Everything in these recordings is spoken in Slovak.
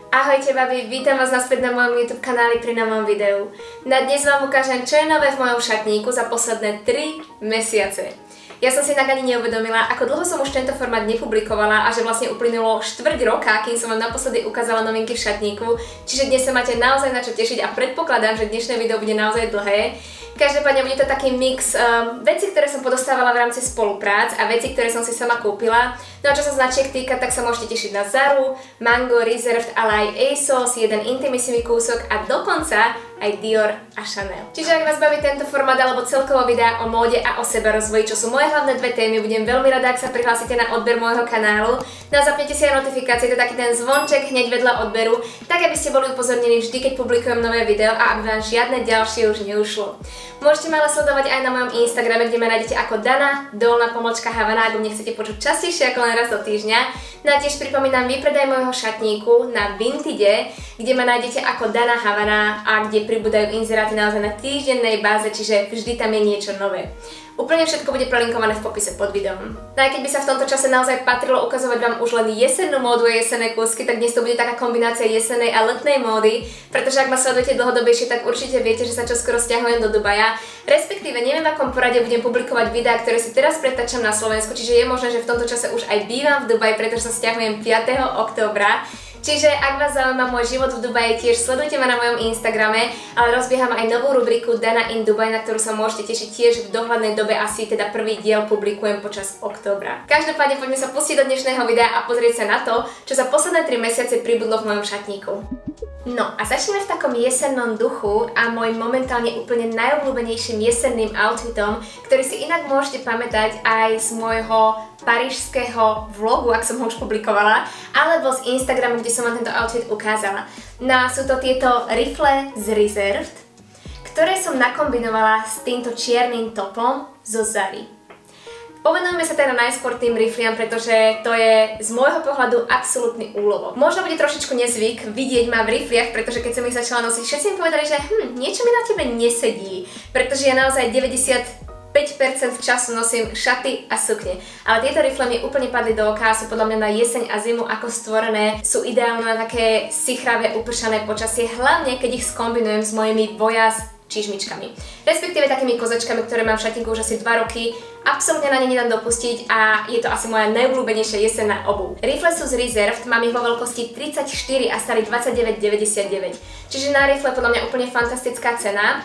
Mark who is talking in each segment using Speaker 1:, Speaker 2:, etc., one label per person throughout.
Speaker 1: Ahojte babi, vítam vás naspäť na mojom YouTube kanáli pri novom videu. Na dnes vám ukážem, čo je nové v mojom šatníku za posledné 3 mesiace. Ja som si inak ani neuvedomila, ako dlho som už tento formát nepublikovala a že vlastne uplynulo 4 roka, kým som vám naposledy ukázala novinky v šatníku, čiže dnes sa máte naozaj na čo tešiť a predpokladám, že dnešné video bude naozaj dlhé. Každopádne bude to taký mix vecí, ktoré som podostávala v rámci spoluprác a veci, ktoré som si sama kúpila. No a čo sa značiek týka, tak sa môžete tešiť na Zaru, Mango, Reserved, ale aj ASOS, jeden Intimissimi kúsok a dokonca aj Dior a Chanel. Čiže ak vás baví tento formát alebo celkovo videa o móde a o sebarozvoji, čo sú moje hlavné dve témy, budem veľmi rada, ak sa prihlásite na odber môjho kanálu. No a zapnete si aj notifikácie, to je taký ten zvonček hneď vedľa odberu, tak aby ste boli upozornení vždy, keď publikujem nové video a aby vám žiadne ďalšie už neušlo. Môžete ma ale sledovať aj na mojom Instagrame, kde ma nájdete ako Dana_Havana, ak mne chcete počuť častejšie ako len raz do týždňa. No a tiež pripomínam výpredaj môjho šatníku na Vintide, kde ma nájdete ako Dana Havana a kde pribúdajú inzeráty naozaj na týždennej báze, čiže vždy tam je niečo nové. Úplne všetko bude prelinkované v popise pod videom. No aj keď by sa v tomto čase naozaj patrilo ukazovať vám už len jesennú módu a jesenné kúsky, tak dnes to bude taká kombinácia jesennej a letnej módy, pretože ak ma sledujete dlhodobejšie, tak určite viete, že sa čoskoro sťahujem do Dubaja. Respektíve neviem, v akom porade budem publikovať videá, ktoré si teraz pretáčam na Slovensku, čiže je možné, že v tomto čase už aj bývam v Dubaji, pretože sa sťahujem 5. októbra. Čiže ak vás zaujíma môj život v Dubaji, tiež sledujte ma na mojom Instagrame, ale rozbieham aj novú rubriku Dana in Dubai, na ktorú sa môžete tešiť tiež v dohľadnej dobe, asi teda prvý diel publikujem počas októbra. Každopádne poďme sa pustiť do dnešného videa a pozrieť sa na to, čo za posledné 3 mesiace pribudlo v mojom šatníku. No a začneme v takom jesennom duchu a môjim momentálne úplne najobľúbenejším jesenným outfitom, ktorý si inak môžete pamätať aj z môjho parížského vlogu, ak som ho už publikovala, alebo z Instagramu, kde som vám tento outfit ukázala. No a sú to tieto rifle z Reserved, ktoré som nakombinovala s týmto čiernym topom zo Zary. Povenujeme sa teda najskôr tým rifliam, pretože to je z môjho pohľadu absolútny úlovok. Možno bude trošičku nezvyk vidieť ma v rifliach, pretože keď som ich začala nosiť, všetci mi povedali, že niečo mi na tebe nesedí, pretože ja naozaj 95% času nosím šaty a sukne. Ale tieto rifle mi úplne padli do oka, sú podľa mňa na jeseň a zimu ako stvorené, sú ideálne na také sichravé, upršané počasie, hlavne keď ich skombinujem s mojimi Voyage čižmičkami. Respektíve takými kozačkami, ktoré mám v šatníku už asi 2 roky. Absolútne na ne nedám dopustiť a je to asi moja najobľúbenejšia jesenná obuv. Rifle sú z Reserved, mám ich vo veľkosti 34 a stali 29,99. Čiže na rifle podľa mňa úplne fantastická cena.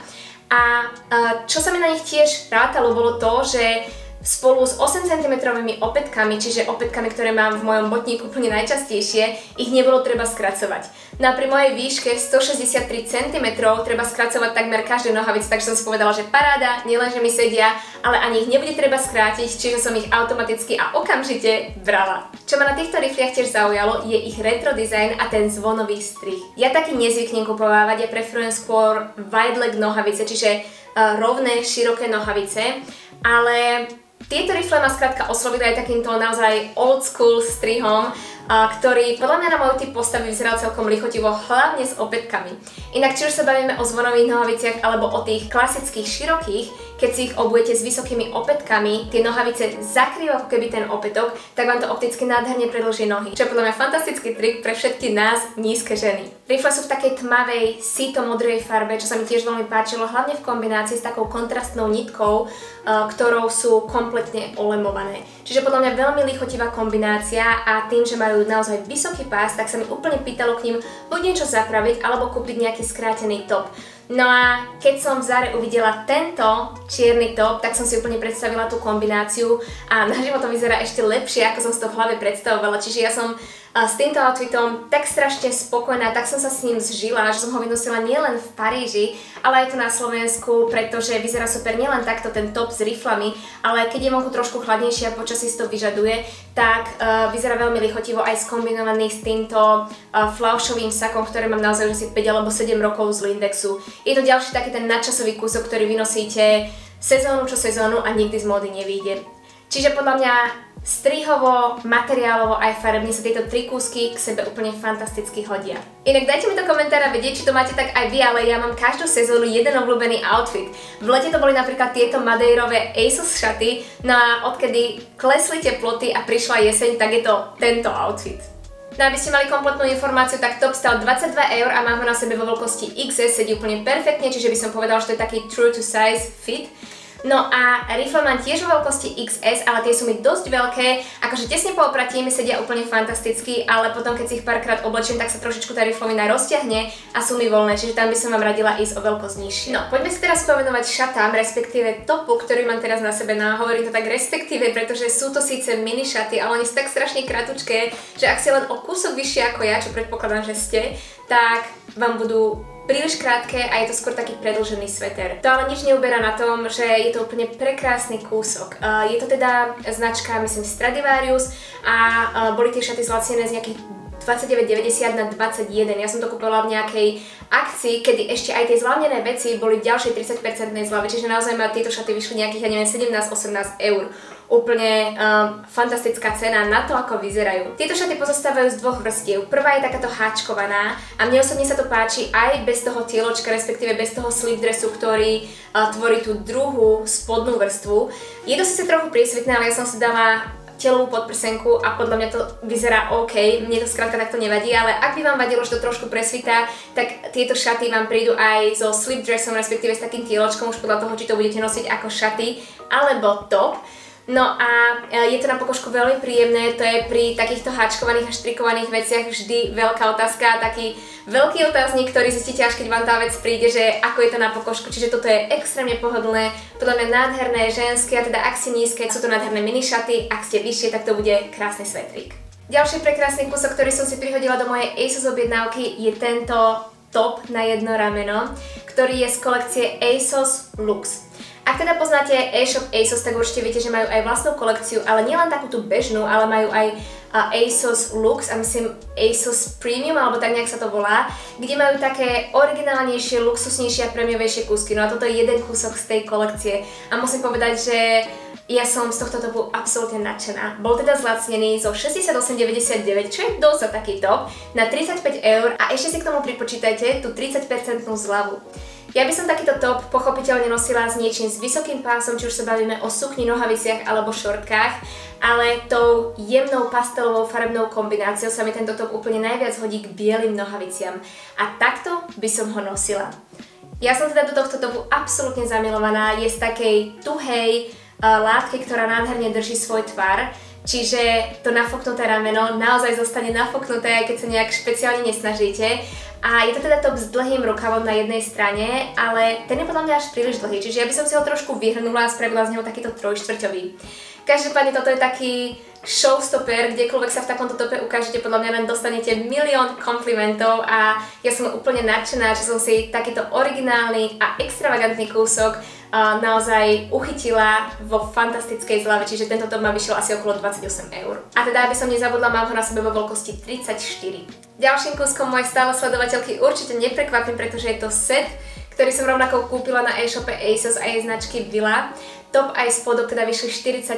Speaker 1: A čo sa mi na nich tiež rátalo, bolo to, že spolu s 8 cm opätkami, čiže opätkami, ktoré mám v mojom botníku úplne najčastejšie, ich nebolo treba skracovať. No a pri mojej výške 163 cm treba skracovať takmer každú nohavicu, takže som si povedala, že paráda, nielenže mi sedia, ale ani ich nebude treba skrátiť, čiže som ich automaticky a okamžite brala. Čo ma na týchto rifliach tiež zaujalo, je ich retro design a ten zvonový strih. Ja taký nezvyknem kupovávať, ja preferujem skôr wide leg nohavice, čiže rovné, široké nohavice, ale tieto rifle ma skrátka oslovili aj takýmto naozaj old school strihom, ktorý podľa mňa na môj typ postavy vyzeral celkom lichotivo, hlavne s opätkami. Inak či už sa bavíme o zvonových nohaviciach alebo o tých klasických širokých, keď si ich obujete s vysokými opätkami, tie nohavice zakrývajú ako keby ten opätok, tak vám to opticky nádherne predĺží nohy. Čo je podľa mňa fantastický trik pre všetky nás nízke ženy. Rifle sú v takej tmavej, síto-modrej farbe, čo sa mi tiež veľmi páčilo, hlavne v kombinácii s takou kontrastnou nitkou, ktorou sú kompletne olemované. Čiže podľa mňa veľmi lichotivá kombinácia a tým, že majú naozaj vysoký pás, tak sa mi úplne pýtalo k ním buď niečo zapraviť alebo kúpiť nejaký skrátený top. No a keď som v Zare uvidela tento čierny top, tak som si úplne predstavila tú kombináciu a naživo to vyzerá ešte lepšie, ako som si to v hlave predstavovala. Čiže ja som s týmto outfitom tak strašne spokojná, tak som sa s ním zžila, že som ho vynosila nielen v Paríži, ale aj tu na Slovensku, pretože vyzerá super nielen takto ten top s riflami, ale keď je vonku trošku chladnejšie a počasí si to vyžaduje, tak vyzerá veľmi lichotivo aj skombinovaný s týmto flaušovým sakom, ktoré mám naozaj už asi 5 alebo 7 rokov z Lindexu. Je to ďalší taký ten nadčasový kúsok, ktorý vynosíte sezónu čo sezónu a nikdy z módy nevyjde. Čiže podľa mňa strihovo, materiálovo aj farebne sa tieto 3 kúsky k sebe úplne fantasticky hodia. Inak dajte mi do komentára vedieť, či to máte tak aj vy, ale ja mám každú sezónu jeden obľúbený outfit. V lete to boli napríklad tieto madeirové ASOS šaty, no a odkedy klesli teploty a prišla jeseň, tak je to tento outfit. No aby ste mali kompletnú informáciu, tak top stal 22 € a mám ho na sebe vo veľkosti XS, sedí úplne perfektne, čiže by som povedala, že to je taký true to size fit. No a rifle mám tiež vo veľkosti XS, ale tie sú mi dosť veľké, akože tesne po opratí mi sedia úplne fantasticky, ale potom keď si ich párkrát oblečím, tak sa trošičku tá riflovina rozťahne a sú mi voľné, čiže tam by som vám radila ísť o veľkosť nižšie. No, poďme si teraz povenovať šatám, respektíve topu, ktorý mám teraz na sebe. No, hovorím to tak respektíve, pretože sú to síce mini šaty, ale oni sú tak strašne kratučké, že ak ste len o kúsok vyššie ako ja, čo predpokladám, že ste, tak vám budú príliš krátke a je to skôr taký predĺžený sveter. To ale nič neuberá na tom, že je to úplne prekrásny kúsok. Je to teda značka, myslím, Stradivarius a boli tie šaty zlacnené z nejakých 29,90 na 21. Ja som to kúpila v nejakej akcii, kedy ešte aj tie zľavnené veci boli v ďalšej 30% zľave, čiže naozaj ma tieto šaty vyšli nejakých, ja neviem, 17-18 €. Úplne fantastická cena na to, ako vyzerajú. Tieto šaty pozostávajú z dvoch vrstiev. Prvá je takáto háčkovaná a mne osobne sa to páči aj bez toho tieločka, respektíve bez toho slip dressu, ktorý tvorí tú druhú spodnú vrstvu. Je to síce trochu priesvitné, ale ja som si dala telovú podprsenku a podľa mňa to vyzerá OK, mne to skrátka takto nevadí, ale ak by vám vadilo, že to trošku presvitá, tak tieto šaty vám prídu aj so slip dressom, respektíve s takým tieločkom, už podľa toho, či to budete nosiť ako šaty alebo top. No a je to na pokožku veľmi príjemné, to je pri takýchto háčkovaných a štrikovaných veciach vždy veľká otázka, taký veľký otáznik, ktorý zistíte až keď vám tá vec príde, že ako je to na pokožku, čiže toto je extrémne pohodlné, podľa mňa nádherné, ženské, a teda ak ste nízke, sú to nádherné mini šaty, ak ste vyššie, tak to bude krásny svetrík. Ďalší prekrásny kúsok, ktorý som si prihodila do mojej ASOS objednávky, je tento top na jedno rameno, ktorý je z kolekcie ASOS Luxe. Ak teda poznáte e-shop ASOS, tak určite viete, že majú aj vlastnú kolekciu, ale nielen takú tú bežnú, ale majú aj ASOS Luxe a myslím ASOS Premium, alebo tak nejak sa to volá, kde majú také originálnejšie, luxusnejšie a prémiovejšie kúsky. No a toto je jeden kúsok z tej kolekcie a musím povedať, že ja som z tohto topu absolútne nadšená. Bol teda zlacnený zo 68,99, čo je dosť za taký top, na 35 € a ešte si k tomu pripočítajte tú 30% zľavu. Ja by som takýto top pochopiteľne nosila s niečím s vysokým pásom, či už sa bavíme o sukni, nohaviciach alebo šortkách, ale tou jemnou pastelovou farebnou kombináciou sa mi tento top úplne najviac hodí k bielým nohaviciam. A takto by som ho nosila. Ja som teda do tohto topu absolútne zamilovaná, je z takej tuhej látky, ktorá nádherne drží svoj tvar. Čiže to nafoknuté rameno naozaj zostane nafoknuté, aj keď sa nejak špeciálne nesnažíte. A je to teda top s dlhým rukavom na jednej strane, ale ten je podľa mňa až príliš dlhý, čiže ja by som si ho trošku vyhrnula a spravila z neho takýto trojštvrťový. Každopádne toto je taký showstopper, kdekoľvek sa v takomto tope ukážete, podľa mňa len dostanete milión komplimentov a ja som úplne nadšená, že som si takýto originálny a extravagantný kúsok naozaj uchytila vo fantastickej zľave, čiže tento top ma vyšiel asi okolo 28 €. A teda, aby som nezabudla, mám ho na sebe vo veľkosti 34. Ďalším kúskom mojej stále sledovateľky určite neprekvapím, pretože je to set, ktorý som rovnako kúpila na e-shope ASOS a jej značky Villa. Top aj spodok teda vyšli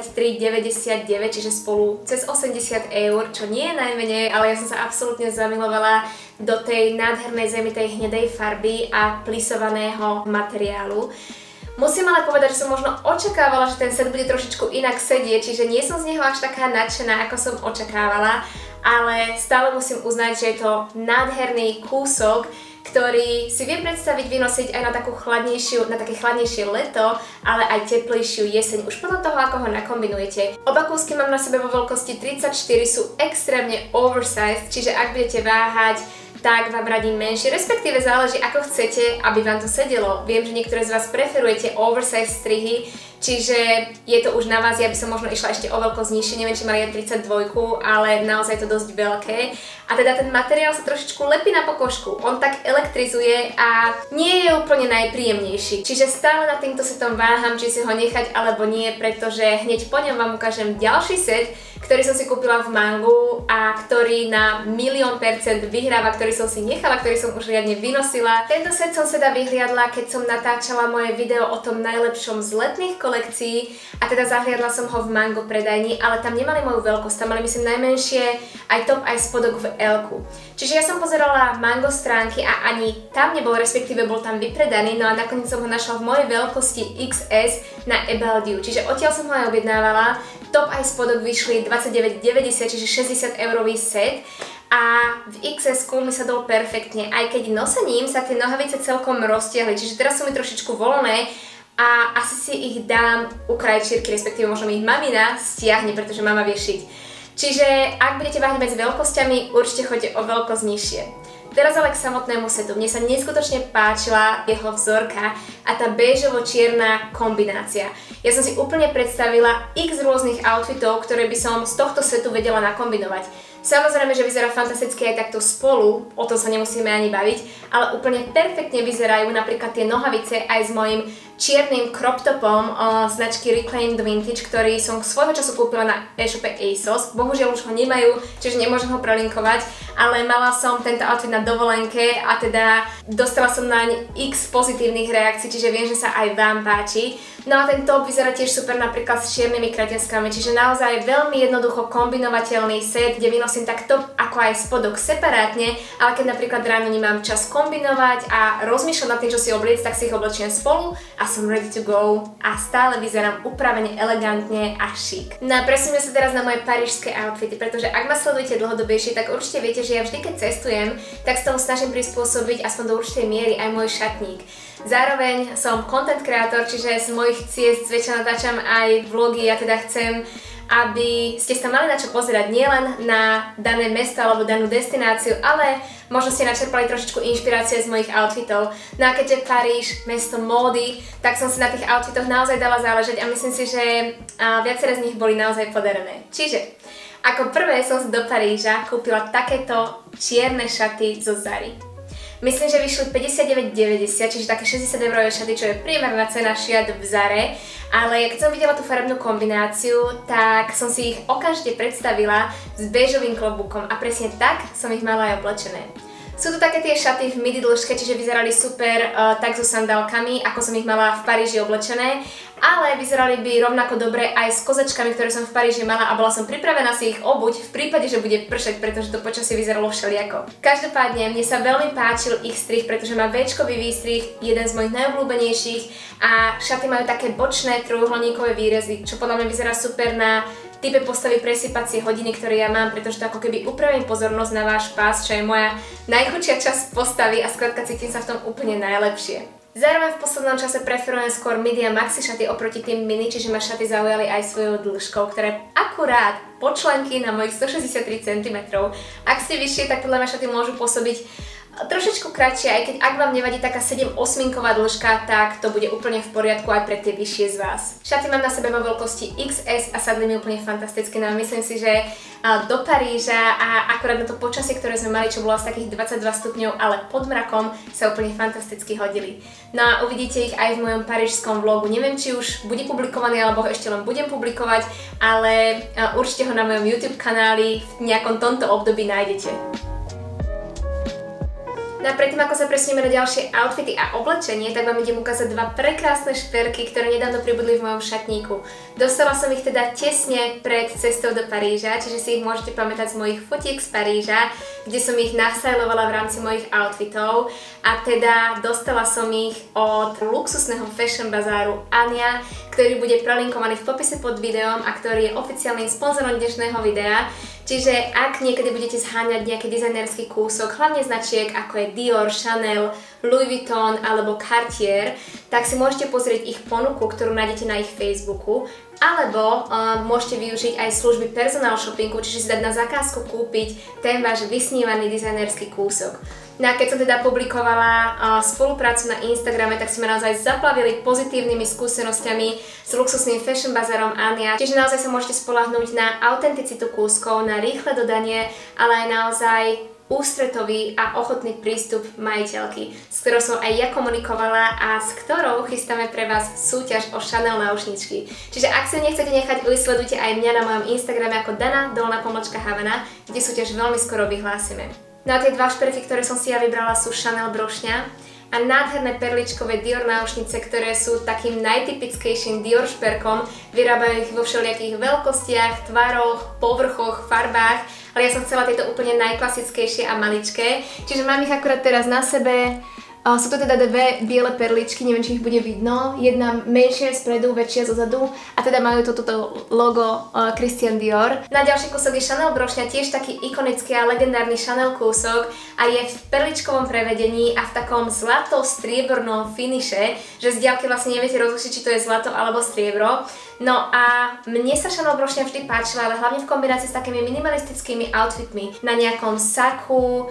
Speaker 1: 43,99, čiže spolu cez 80 €, čo nie je najmenej, ale ja som sa absolútne zamilovala do tej nádhernej zemitej hnedej farby a plisovaného materiálu. Musím ale povedať, že som možno očakávala, že ten set bude trošičku inak sedieť, čiže nie som z neho až taká nadšená, ako som očakávala, ale stále musím uznať, že je to nádherný kúsok, ktorý si viem predstaviť vynosiť aj na také chladnejšie leto, ale aj teplejšiu jeseň, už podľa toho, ako ho nakombinujete. Oba kúsky mám na sebe vo veľkosti 34, sú extrémne oversized, čiže ak budete váhať, tak vám radím menšie, respektíve záleží, ako chcete, aby vám to sedelo. Viem, že niektoré z vás preferujete oversize strihy, čiže je to už na vás, ja by som možno išla ešte o veľkosť nižšie, neviem, či mali aj 32, ale naozaj to dosť veľké. A teda ten materiál sa trošičku lepí na pokožku, on tak elektrizuje a nie je úplne najpríjemnejší. Čiže stále nad týmto setom váham, či si ho nechať alebo nie, pretože hneď po ňom vám ukážem ďalší set, ktorý som si kúpila v Mangu a ktorý na 1,000,000% vyhráva, ktorý som si nechala, ktorý som už riadne vynosila. Tento set som teda vyhliadla, keď som natáčala moje video o tom najlepšom z letných kolekcií a teda zahliadla som ho v Mango predajni, ale tam nemali moju veľkosť, tam mali myslím najmenšie aj top aj spodok v L-ku. Čiže ja som pozerala Mango stránky a ani tam nebol, respektíve bol tam vypredaný, no a nakoniec som ho našla v mojej veľkosti XS na About You, čiže odtiaľ som ho aj objednávala. Top aj spodok vyšli 29,90, čiže 60 € set a v XS-ku mi sa dalo perfektne, aj keď nosením sa tie nohavice celkom roztiahli, čiže teraz sú mi trošičku voľné a asi si ich dám u krajčírky, respektíve možno mi ich mamina stiahne, pretože mama vie šiť. Čiže ak budete váhať medzi veľkosťami, určite choďte o veľkosť nižšie. Teraz ale k samotnému setu. Mne sa neskutočne páčila jeho vzorka a tá béžovo-čierna kombinácia. Ja som si úplne predstavila x rôznych outfitov, ktoré by som z tohto setu vedela nakombinovať. Samozrejme, že vyzerá fantasticky aj takto spolu, o tom sa nemusíme ani baviť, ale úplne perfektne vyzerajú napríklad tie nohavice aj s mojím čiernym crop topom značky Reclaimed Vintage, ktorý som svojho času kúpila na e-shope ASOS. Bohužiaľ už ho nemajú, čiže nemôžem ho prelinkovať, ale mala som tento outfit na dovolenke a teda dostala som naň x pozitívnych reakcií, čiže viem, že sa aj vám páči. No a ten top vyzerá tiež super napríklad s čiernymi kraťaskami, čiže naozaj veľmi jednoducho kombinovateľný set, kde vynosím tak top ako aj spodok separátne, ale keď napríklad ráno nemám čas kombinovať a rozmýšľam nad tým, čo si obliecť, tak si ich oblečiem spolu a som ready to go a stále vyzerám upravene, elegantne a šik. No a presuneme sa teraz na moje parížské outfity, pretože ak ma sledujete dlhodobejšie, tak určite viete, že ja vždy keď cestujem, tak s tomu snažím prispôsobiť aspoň do určitej miery aj môj šatník. Zároveň som content kreator, čiže z mojich ciest zväčša natáčam aj vlogy, ja teda chcem, aby ste sa mali na čo pozerať nielen na dané mesto alebo danú destináciu, ale možno ste načerpali trošičku inšpirácie z mojich outfitov. No a keďže Paríž, mesto módy, tak som si na tých outfitoch naozaj dala záležať a myslím si, že viaceré z nich boli naozaj podarené. Čiže ako prvé som si do Paríža kúpila takéto čierne šaty zo Zary. Myslím, že vyšli 59,90, čiže také 60 eurové šaty, čo je priemerná cena šiat v Zare. Ale keď som videla tú farebnú kombináciu, tak som si ich okamžite predstavila s béžovým klobúkom a presne tak som ich mala aj oblečené. Sú to také tie šaty v midi dĺžke, čiže vyzerali super tak so sandálkami, ako som ich mala v Paríži oblečené, ale vyzerali by rovnako dobre aj s kozačkami, ktoré som v Paríži mala a bola som pripravená si ich obuť v prípade, že bude pršať, pretože to počasie vyzeralo všelijako. Každopádne mne sa veľmi páčil ich strih, pretože má V-čkový výstrih, jeden z mojich najobľúbenejších a šaty majú také bočné trojuholníkové výrezy, čo podľa mňa vyzerá super na type postavy presypacie hodiny, ktoré ja mám, pretože to ako keby upravím pozornosť na váš pás, čo je moja najchudšia časť postavy a skrátka cítim sa v tom úplne najlepšie. Zároveň v poslednom čase preferujem skôr midi a maxi šaty oproti tým mini, čiže ma šaty zaujali aj svojou dĺžkou, ktoré akurát počlenky na mojich 163 cm. Ak ste vyššie, tak podľa mňa šaty môžu pôsobiť trošičku kratšie, aj keď ak vám nevadí taká 7/8-ková dĺžka, tak to bude úplne v poriadku aj pre tie vyššie z vás. Šaty mám na sebe vo veľkosti XS a sadli mi úplne fantasticky, no myslím si, že do Paríža a akorát na to počasie, ktoré sme mali, čo bolo z takých 22 stupňov, ale pod mrakom, sa úplne fantasticky hodili. No a uvidíte ich aj v mojom parížskom vlogu. Neviem, či už bude publikovaný, alebo ho ešte len budem publikovať, ale určite ho na mojom YouTube kanáli v nejakom tomto období nájdete. No a predtým, ako sa presunieme na ďalšie outfity a oblečenie, tak vám idem ukázať dva prekrásne šperky, ktoré nedávno pribudli v mojom šatníku. Dostala som ich teda tesne pred cestou do Paríža, čiže si ich môžete pamätať z mojich fotiek z Paríža, kde som ich nastylovala v rámci mojich outfitov. A teda dostala som ich od luxusného fashion bazáru Ania, ktorý bude prelinkovaný v popise pod videom a ktorý je oficiálnym sponzorom dnešného videa. Čiže ak niekedy budete zháňať nejaký dizajnerský kúsok, hlavne značiek ako je Dior, Chanel, Louis Vuitton alebo Cartier, tak si môžete pozrieť ich ponuku, ktorú nájdete na ich Facebooku, alebo môžete využiť aj služby personal shoppingu, čiže si dať na zakázku kúpiť ten váš vysnívaný dizajnerský kúsok. No a keď som teda publikovala spoluprácu na Instagrame, tak si ma naozaj zaplavili pozitívnymi skúsenosťami s luxusným fashion bazárom Ania. Čiže naozaj sa môžete spoľahnúť na autenticitu kúskov, na rýchle dodanie, ale aj naozaj ústretový a ochotný prístup majiteľky, s ktorou som aj ja komunikovala a s ktorou chystáme pre vás súťaž o Chanel náušničky. Čiže ak si nechcete nechať ujsť, sledujte aj mňa na mojom Instagrame ako Dana_Havana, kde súťaž veľmi skoro vyhlásime. No a tie dva šperky, ktoré som si ja vybrala, sú Chanel brošňa a nádherné perličkové Dior náušnice, ktoré sú takým najtypickejším Dior šperkom. Vyrábajú ich vo všelijakých veľkostiach, tvaroch, povrchoch, farbách, ale ja som chcela tieto úplne najklasickejšie a maličké. Čiže mám ich akurát teraz na sebe. Sú to teda dve biele perličky, neviem, či ich bude vidno. Jedna menšia spredu, väčšia zozadu a teda majú toto logo Christian Dior. Na ďalší kúsok je Chanel brošňa, tiež taký ikonický a legendárny Chanel kúsok a je v perličkovom prevedení a v takom zlato-striebornom finiše, že z diaľky vlastne neviete rozlišiť, či to je zlato alebo striebro. No a mne sa Chanel brošňa vždy páčila, ale hlavne v kombinácii s takými minimalistickými outfitmi na nejakom saku,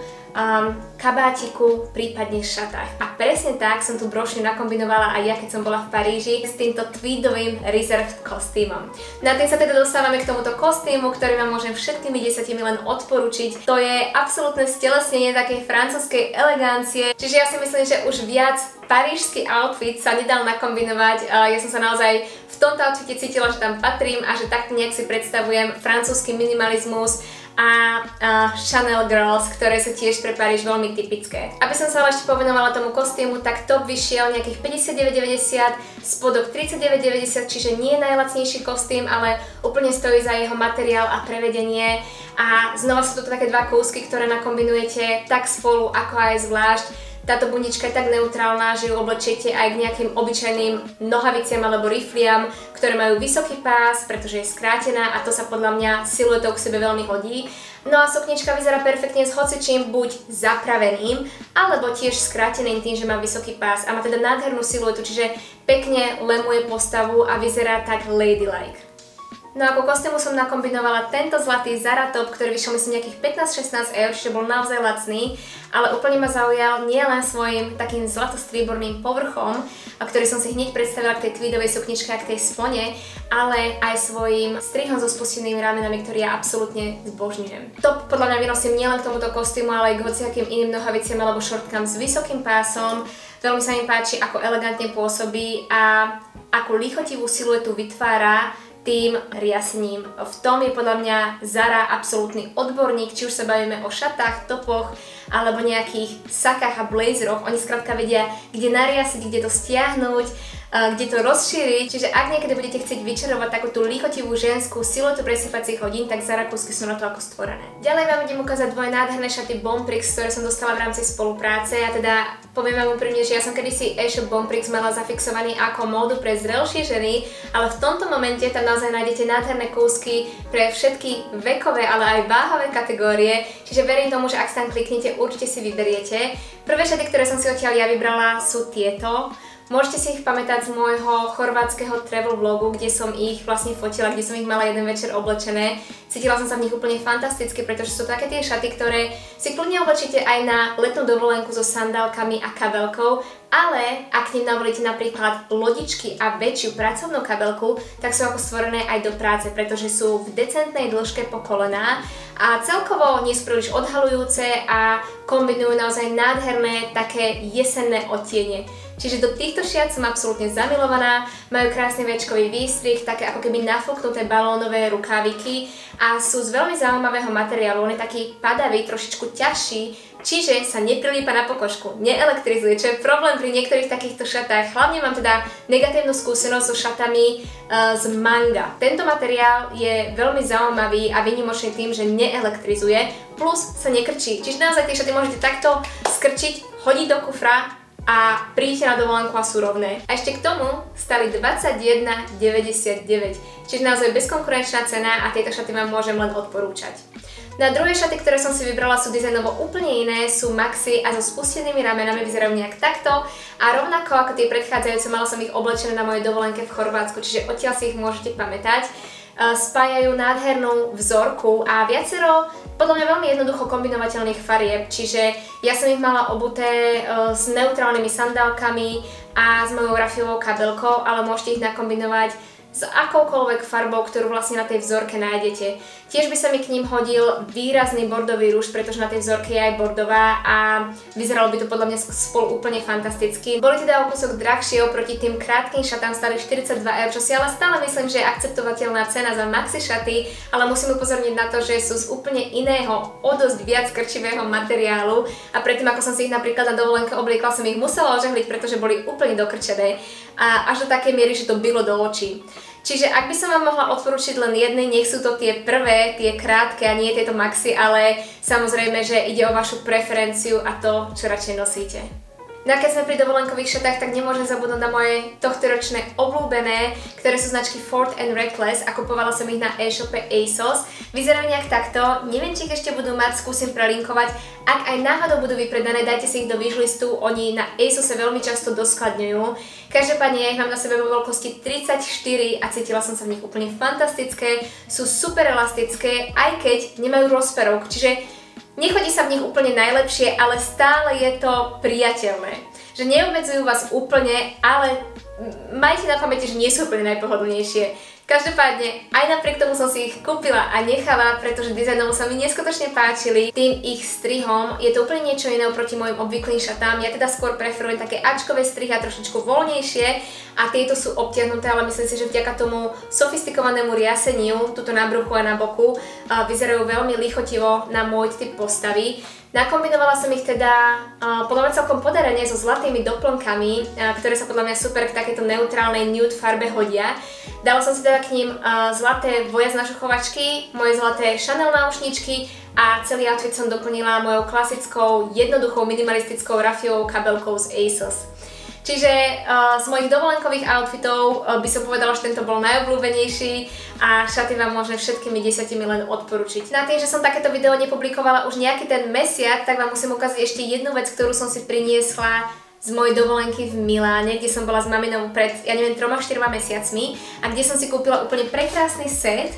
Speaker 1: kabátiku, prípadne šatách. A presne tak som tú brošňu nakombinovala aj ja, keď som bola v Paríži s týmto tweedovým Reserved kostýmom. Na tým sa teda dostávame k tomuto kostýmu, ktorý vám môžem všetkými 10 len odporučiť. To je absolútne stelesnenie takej francúzskej elegancie, čiže ja si myslím, že už viac parížsky outfit sa nedal nakombinovať. Ja som sa naozaj v tomto outfite cítila, že tam patrím a že takto nejak si predstavujem francúzsky minimalizmus a Chanel Girls, ktoré sú tiež pre Paríž veľmi typické. Aby som sa ale ešte povenovala tomu kostýmu, tak top vyšiel nejakých 59,90, spodok 39,90, čiže nie je najlacnejší kostým, ale úplne stojí za jeho materiál a prevedenie. A znova sú to také dva kúsky, ktoré nakombinujete tak spolu, ako aj zvlášť. Táto bundička je tak neutrálna, že ju oblečiete aj k nejakým obyčajným nohaviciam alebo rifliam, ktoré majú vysoký pás, pretože je skrátená a to sa podľa mňa siluetou k sebe veľmi hodí. No a suknička vyzerá perfektne s hocičím, buď zapraveným, alebo tiež skráteným tým, že má vysoký pás a má teda nádhernú siluetu, čiže pekne lemuje postavu a vyzerá tak ladylike. No a ako kostýmu som nakombinovala tento zlatý Zara top, ktorý vyšiel myslím nejakých 15-16 eur, čiže bol naozaj lacný, ale úplne ma zaujal nielen svojím takým zlatostrieborným povrchom, ktorý som si hneď predstavila k tej tweedovej sukničke a k tej spone, ale aj svojím strihom so spustenými ramenami, ktorý ja absolútne zbožňujem. Top podľa mňa vynosím nielen k tomuto kostýmu, ale aj k hociakým iným nohaviciam alebo šortkám s vysokým pásom. Veľmi sa mi páči, ako elegantne pôsobí a akú lichotivú siluetu vytvára tým riasením. V tom je podľa mňa Zara absolútny odborník, či už sa bavíme o šatách, topoch alebo nejakých sakách a blazeroch. Oni skrátka vedia, kde nariasiť, kde to stiahnuť, kde to rozšíriť. Čiže ak niekedy budete chcieť vyčarovať takú tú lichotivú ženskú siluetu pre sypacích hodín, tak Zara kúsky sú na to ako stvorené. Ďalej vám idem ukázať dvoje nádherné šaty Bomprix, ktoré som dostala v rámci spolupráce. Ja teda poviem vám úprimne, že ja som kedysi e-shop Bomprix mala zafixovaný ako módu pre zrelšie ženy, ale v tomto momente tam naozaj nájdete nádherné kúsky pre všetky vekové, ale aj váhové kategórie. Čiže verím tomu, že ak sa tam kliknete, určite si vyberiete. Prvé šaty, ktoré som si odtiaľ ja vybrala, sú tieto. Môžete si ich pamätať z môjho chorvátskeho travel vlogu, kde som ich vlastne fotila, kde som ich mala jeden večer oblečené. Cítila som sa v nich úplne fantasticky, pretože sú také tie šaty, ktoré si kľudne oblečíte aj na letnú dovolenku so sandálkami a kabelkou, ale ak k nim navolíte napríklad lodičky a väčšiu pracovnú kabelku, tak sú ako stvorené aj do práce, pretože sú v decentnej dĺžke po kolená a celkovo nie sú príliš odhalujúce a kombinujú naozaj nádherné také jesenné odtiene. Čiže do týchto šiat som absolútne zamilovaná, majú krásny véčkový výstrih, také ako keby nafúknuté balónové rukáviky a sú z veľmi zaujímavého materiálu, on je taký padavý, trošičku ťažší, čiže sa neprilípa na pokožku, neelektrizuje, čo je problém pri niektorých takýchto šatách. Hlavne mám teda negatívnu skúsenosť so šatami z manga. Tento materiál je veľmi zaujímavý a výnimočný tým, že neelektrizuje, plus sa nekrčí. Čiže naozaj tie šaty môžete takto skrčiť, hodiť do kufra a príďte na dovolenku a sú rovné. A ešte k tomu stali 21,99, čiže naozaj bezkonkurenčná cena a tieto šaty vám môžem len odporúčať. Na druhé šaty, ktoré som si vybrala, sú dizajnovo úplne iné, sú maxi a so spustenými ramenami, vyzerajú nejak takto a rovnako ako tie predchádzajúce, mala som ich oblečené na mojej dovolenke v Chorvátsku, čiže odtiaľ si ich môžete pamätať. Spájajú nádhernú vzorku a viacero podľa mňa veľmi jednoducho kombinovateľných farieb, čiže ja som ich mala obuté s neutrálnymi sandálkami a s mojou rafiovou kabelkou, ale môžete ich nakombinovať s akoukoľvek farbou, ktorú vlastne na tej vzorke nájdete. Tiež by sa mi k ním hodil výrazný bordový rúž, pretože na tej vzorke je aj bordová a vyzeralo by to podľa mňa spolu úplne fantasticky. Boli teda o kúsok drahšie oproti tým krátkym šatám, stali 42 eur, čo si ale stále myslím, že je akceptovateľná cena za maxi šaty, ale musím upozorniť na to, že sú z úplne iného, o dosť viac krčivého materiálu a predtým ako som si ich napríklad na dovolenke obliekla, som ich musela ožehliť, pretože boli úplne dokrčené a až do takej miery, že to bylo do očí. Čiže ak by som vám mohla odporučiť len jedny, nech sú to tie prvé, tie krátke a nie tieto maxi, ale samozrejme, že ide o vašu preferenciu a to, čo radšej nosíte. No a keď sme pri dovolenkových šatách, tak nemôžem zabudnúť na moje tohtoročné obľúbené, ktoré sú značky Ford & Reckless a kupovala som ich na e-shope ASOS. Vyzerajú nejak takto, neviem, či ich ešte budú mať, skúsim prelinkovať. Ak aj náhodou budú vypredané, dajte si ich do wishlistu, oni na ASOSe veľmi často doskladňujú. Každopádne ja ich mám na sebe vo veľkosti 34 a cítila som sa v nich úplne fantastické, sú super elastické, aj keď nemajú rozperovku, čiže nechodí sa v nich úplne najlepšie, ale stále je to priateľné. Že neobmedzujú vás úplne, ale majte na pamäti, že nie sú úplne najpohodlnejšie. Každopádne, aj napriek tomu som si ich kúpila a nechala, pretože dizajnovo sa mi neskutočne páčili. Tým ich strihom je to úplne niečo iné oproti mojim obvyklým šatám. Ja teda skôr preferujem také ačkové strihy a trošičku voľnejšie a tieto sú obtiahnuté, ale myslím si, že vďaka tomu sofistikovanému riaseniu, tuto na bruchu a na boku, vyzerajú veľmi lichotivo na môj typ postavy. Nakombinovala som ich teda podľa mňa celkom podarene so zlatými doplnkami, ktoré sa podľa mňa super k takéto neutrálnej nude farbe hodia. Dala som si teda k ním zlaté vojaznašuchovačky, moje zlaté Chanel náušničky a celý outfit som doplnila mojou klasickou, jednoduchou, minimalistickou rafiovou kabelkou z ASOS. Čiže z mojich dovolenkových outfitov by som povedala, že tento bol najobľúbenejší a šaty vám môžem všetkými 10 len odporučiť. Na tým, že som takéto video nepublikovala už nejaký ten mesiac, tak vám musím ukázať ešte jednu vec, ktorú som si priniesla z mojej dovolenky v Miláne, kde som bola s maminou pred, ja neviem, 3-4 mesiacmi a kde som si kúpila úplne prekrásny set,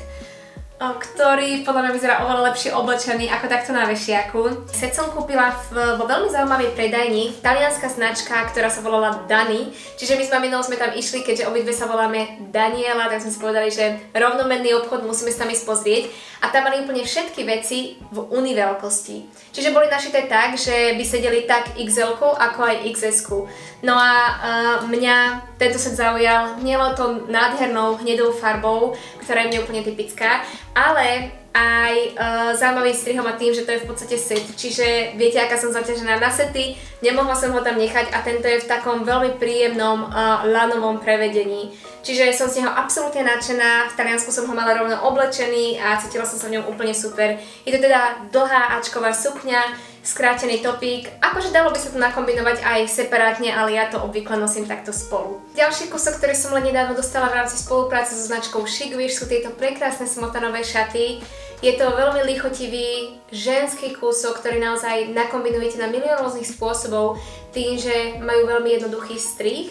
Speaker 1: ktorý podľa mňa vyzerá oveľa lepšie oblečený ako takto na vešiaku. Set som kúpila vo veľmi zaujímavej predajni, talianska značka, ktorá sa volala Dani. Čiže my s maminou sme tam išli, keďže obidve sa voláme Daniela, tak sme si povedali, že rovnomenný obchod, musíme sa tam ísť pozrieť. A tam mali úplne všetky veci v univeľkosti. Čiže boli našité tak, že by sedeli tak XL-ku ako aj XS-ku. No a mňa tento set zaujal nielen to nádhernou hnedou farbou, ktorá je mne úplne typická, ale aj zaujímavým strihom a tým, že to je v podstate set. Čiže viete, aká som zaťažená na sety, nemohla som ho tam nechať a tento je v takom veľmi príjemnom lanovom prevedení. Čiže som z neho absolútne nadšená, v Taliansku som ho mala rovno oblečený a cítila som sa v ňom úplne super. Je to teda dlhá ačková sukňa, skrátený topík, akože dalo by sa to nakombinovať aj separátne, ale ja to obvykle nosím takto spolu. Ďalší kúsok, ktorý som len nedávno dostala v rámci spolupráce so značkou Chicwish, sú tieto prekrásne smotanové šaty. Je to veľmi lichotivý ženský kúsok, ktorý naozaj nakombinujete na milión rôznych spôsobov tým, že majú veľmi jednoduchý strih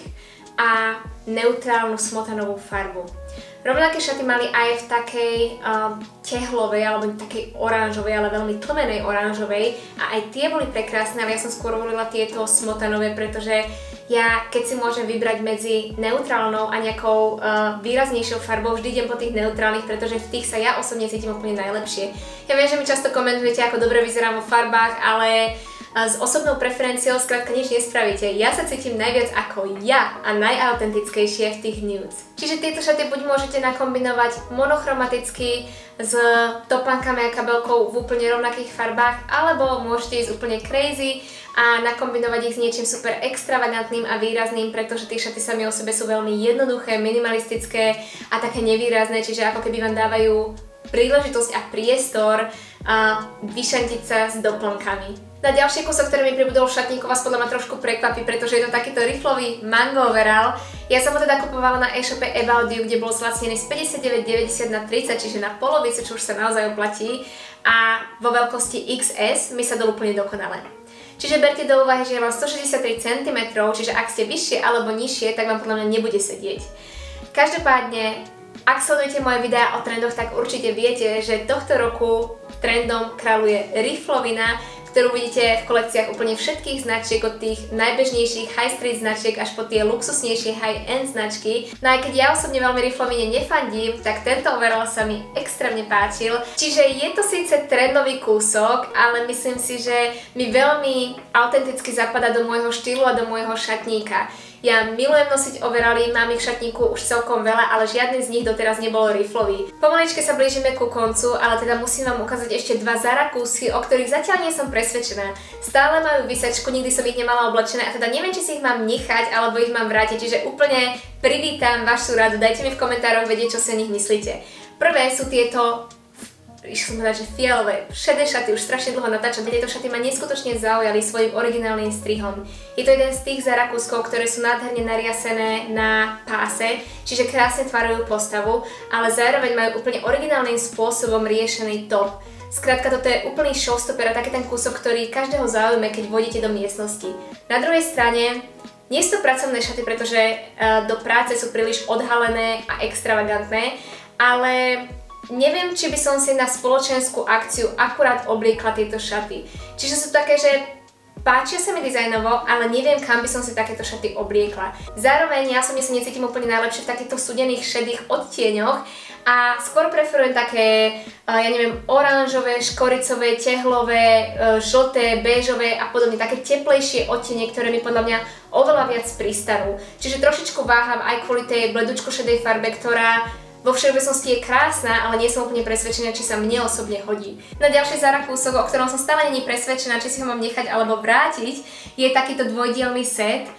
Speaker 1: a neutrálnu smotanovú farbu. Rovnaké šaty mali aj v takej tehlovej alebo takej oranžovej, ale veľmi tlmenej oranžovej a aj tie boli prekrásne, ale ja som skôr volila tieto smotanové, pretože ja keď si môžem vybrať medzi neutrálnou a nejakou výraznejšou farbou, vždy idem po tých neutrálnych, pretože v tých sa ja osobne cítim úplne najlepšie. Ja viem, že mi často komentujete, ako dobre vyzerám vo farbách, ale s osobnou preferenciou skrátka nič nespravíte. Ja sa cítim najviac ako ja a najautentickejšie v tých nudes. Čiže tieto šaty buď môžete nakombinovať monochromaticky s topánkami a kabelkou v úplne rovnakých farbách, alebo môžete ísť úplne crazy a nakombinovať ich s niečím super extravagantným a výrazným, pretože tie šaty sami o sebe sú veľmi jednoduché, minimalistické a také nevýrazné, čiže ako keby vám dávajú príležitosť a priestor vyšantiť sa s doplnkami. Na ďalší kúsok, ktorý mi pribudol v šatníku, vás podľa mňa trošku prekvapí, pretože je to takýto riflový mango overall. Ja som ho teda kupovala na e-shope About You, kde bol zlacnený z 59,90 na 30, čiže na polovicu, čo už sa naozaj oplatí. A vo veľkosti XS mi sa dal úplne dokonale. Čiže berte do úvahy, že ja mám 163 cm, čiže ak ste vyššie alebo nižšie, tak vám podľa mňa nebude sedieť. Každopádne, ak sledujete moje videá o trendoch, tak určite viete, že tohto roku trendom kráľuje riflovina, ktorú vidíte v kolekciách úplne všetkých značiek, od tých najbežnejších high street značiek až po tie luxusnejšie high-end značky. No aj keď ja osobne veľmi riflovine nefandím, tak tento overall sa mi extrémne páčil. Čiže je to síce trendový kúsok, ale myslím si, že mi veľmi autenticky zapadá do môjho štýlu a do môjho šatníka. Ja milujem nosiť overally, mám ich v šatníku už celkom veľa, ale žiadny z nich doteraz nebol riflový. Pomaličke sa blížime ku koncu, ale teda musím vám ukázať ešte dva Zara kúsky, o ktorých zatiaľ nie som presvedčená. Stále majú vysačku, nikdy som ich nemala oblečené a teda neviem, či si ich mám nechať alebo ich mám vrátiť, čiže úplne privítam vašu radu, dajte mi v komentároch vedieť, čo si o nich myslíte. Prvé sú tieto išla som povedať, že fialové, šedé šaty, už strašne dlho natáčam, tieto šaty ma neskutočne zaujali svojim originálnym strihom. Je to jeden z tých za Rakúsko, ktoré sú nádherne nariasené na páse, čiže krásne tvarujú postavu, ale zároveň majú úplne originálnym spôsobom riešený top. Skrátka, toto je úplný showstopper a taký ten kúsok, ktorý každého zaujme, keď vodíte do miestnosti. Na druhej strane, nie sú to pracovné šaty, pretože do práce sú príliš odhalené a extravagantné, ale neviem, či by som si na spoločenskú akciu akurát obliekla tieto šaty. Čiže sú také, že páčia sa mi dizajnovo, ale neviem, kam by som si takéto šaty obliekla. Zároveň ja som sa necítim úplne najlepšie v takýchto studených šedých odtieňoch a skôr preferujem také, ja neviem, oranžové, škoricové, tehlové, žlté, béžové a podobne, také teplejšie odtiene, ktoré mi podľa mňa oveľa viac pristanú. Čiže trošičku váham aj kvôli tej bledučko šedej farbe, ktorá vo všeobecnosti je krásna, ale nie som úplne presvedčená, či sa mne osobne hodí. Na ďalší Zara kúsok, o ktorom som stále není presvedčená, či si ho mám nechať alebo vrátiť, je takýto dvojdielny set,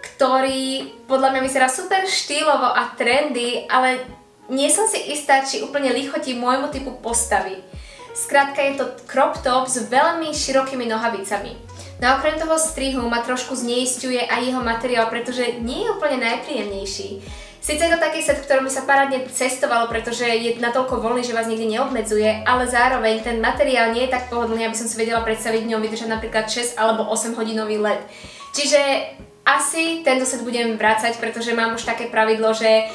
Speaker 1: ktorý podľa mňa vyzerá super štýlovo a trendy, ale nie som si istá, či úplne lichotí môjmu typu postavy. Skrátka, je to crop top s veľmi širokými nohavicami. No a okrem toho strihu ma trošku zneisťuje aj jeho materiál, pretože nie je úplne najpríjemnejší. Sice je to taký set, ktorom by sa parádne cestovalo, pretože je natoľko voľný, že vás nikdy neobmedzuje, ale zároveň ten materiál nie je tak pohodlný, aby som si vedela predstaviť v ňom vydržať napríklad 6 alebo 8 hodinový let. Čiže asi tento set budem vrácať, pretože mám už také pravidlo, že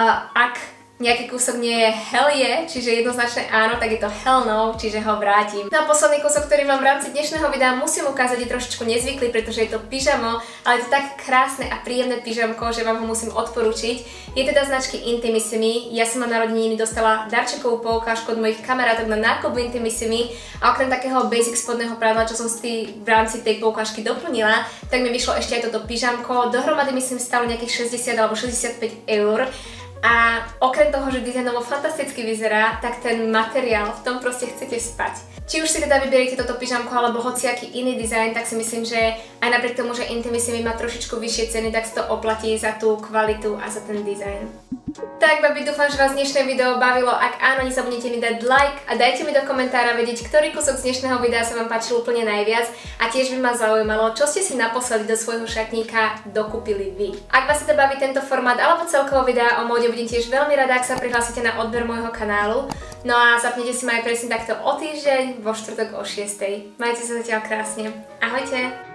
Speaker 1: ak nejaký kúsok nie je hell je, čiže jednoznačne áno, tak je to hell no, čiže ho vrátim. No a posledný kúsok, ktorý vám v rámci dnešného videa musím ukázať, je trošičku nezvyklý, pretože je to pyžamo, ale je to tak krásne a príjemné pyžamko, že vám ho musím odporúčiť. Je teda značky Intimissimi. Ja som na narodeniny dostala darčekovú poukážku od mojich kamarátok na nákup Intimissimi a okrem takého basic spodného prádla, čo som si v rámci tej poukážky doplnila, tak mi vyšlo ešte aj toto pyžamko. Dohromady myslím stalo nejakých 60 alebo 65 eur. A okrem toho, že dizajnovo fantasticky vyzerá, tak ten materiál, v tom proste chcete spať. Či už si teda vyberiete toto pyžamko alebo hociaký iný dizajn, tak si myslím, že aj napriek tomu, že Intimissimi má trošičku vyššie ceny, tak si to oplatí za tú kvalitu a za ten dizajn. Tak babi, dúfam, že vás dnešné video bavilo. Ak áno, nezabudnite mi dať like a dajte mi do komentára vedieť, ktorý kúsok z dnešného videa sa vám páčil úplne najviac a tiež by ma zaujímalo, čo ste si naposledy do svojho šatníka dokúpili vy. Ak vás teda baví tento formát alebo celkovo videa o móde, budem tiež veľmi rada, ak sa prihlásite na odber môjho kanálu. No a zapnite si ma aj presne takto o týždeň vo štvrtok o 6. Majte sa zatiaľ krásne. Ahojte!